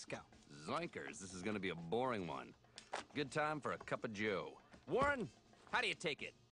Moscow. Zoinkers, this is gonna be a boring one. Good time for a cup of joe. Warren, how do you take it?